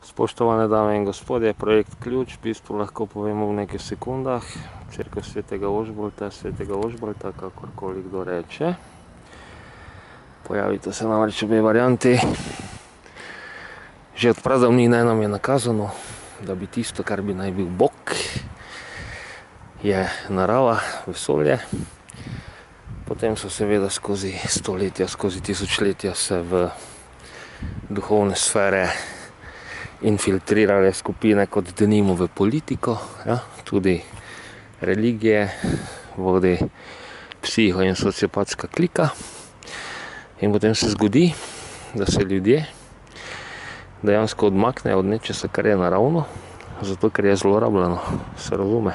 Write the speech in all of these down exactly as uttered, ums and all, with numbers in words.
Spoštovane dame in gospodje, projekt Ključ, v bistvu lahko povemo v nekaj sekundah. Cerkev svetega Ožbalta, svetega Ožbalta, kakorkoli kdo reče. Pojavite se namreč obe varianti. Že od pradavnine nam je nakazano, da bi tisto, kar bi naj bil Bog, je narava, vesolje. Potem so seveda skozi stoletja, skozi tisočletja se v duhovne sfere infiltrirale skupine kot denimo v politiko, ja, tudi religije, vodi psiho- in sociopatska klika. In potem se zgodi, da se ljudje dejansko odmaknejo od nečesa, kar je naravno, zato ker je zlorabljeno, se razume.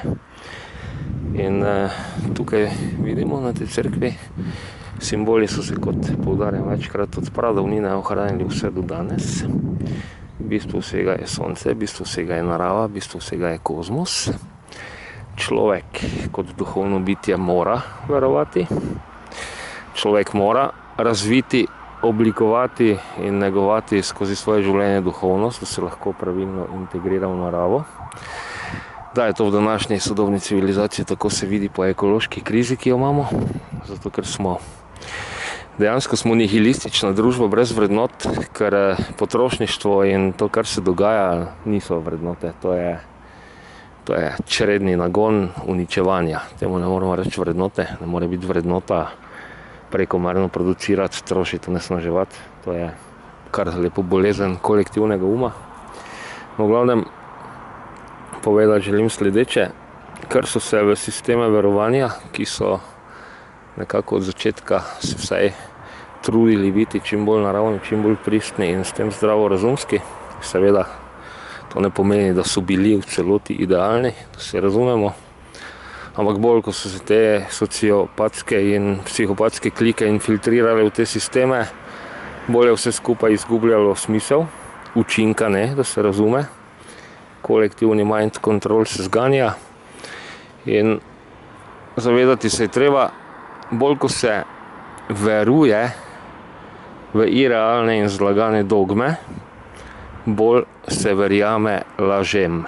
In eh, tukaj vidimo na tej cerkvi, simboli so se, kot poudarjam večkrat, od pradavnine ohranili vse do danes. V bistvu vsega je sonce, v bistvu vsega je narava, v bistvu vsega je kozmos. Človek kot duhovno bitje mora verovati. Človek mora razviti, oblikovati in negovati skozi svoje življenje duhovnost, da se lahko pravilno integrira v naravo. Da je to v današnji sodobni civilizaciji, tako se vidi po ekološki krizi, ki jo imamo, zato ker smo dejansko smo nihilistična družba brez vrednot, ker potrošništvo in to, kar se dogaja, niso vrednote. To je, to je čredni nagon uničevanja. Temu ne moramo reči vrednote, ne more biti vrednota prekomerno producirati, trošiti, onesnaževati. To je kar lepo bolezen kolektivnega uma. No, v glavnem, povedati želim sledeče, kar so se v sisteme verovanja, ki so nekako od začetka se vsaj trudili biti čim bolj naravni, čim bolj pristni in s tem zdravorazumski. Seveda, to ne pomeni, da so bili v celoti idealni, da se razumemo, ampak bolj, ko so se te sociopatske in psihopatske klike infiltrirale v te sisteme, bolj je vse skupaj izgubljalo smisel, učinka ne, da se razume. Kolektivni mind control se zganja in zavedati se je treba, bolj ko se veruje v irealne in zlagane dogme, bolj se verjame lažem.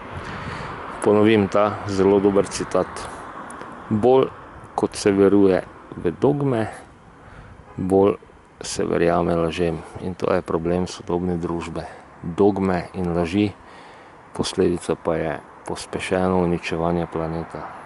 Ponovim ta zelo dober citat. Bolj kot se veruje v dogme, bolj se verjame lažem. In to je problem sodobne družbe. Dogme in laži, posledica pa je pospešeno uničevanje planeta.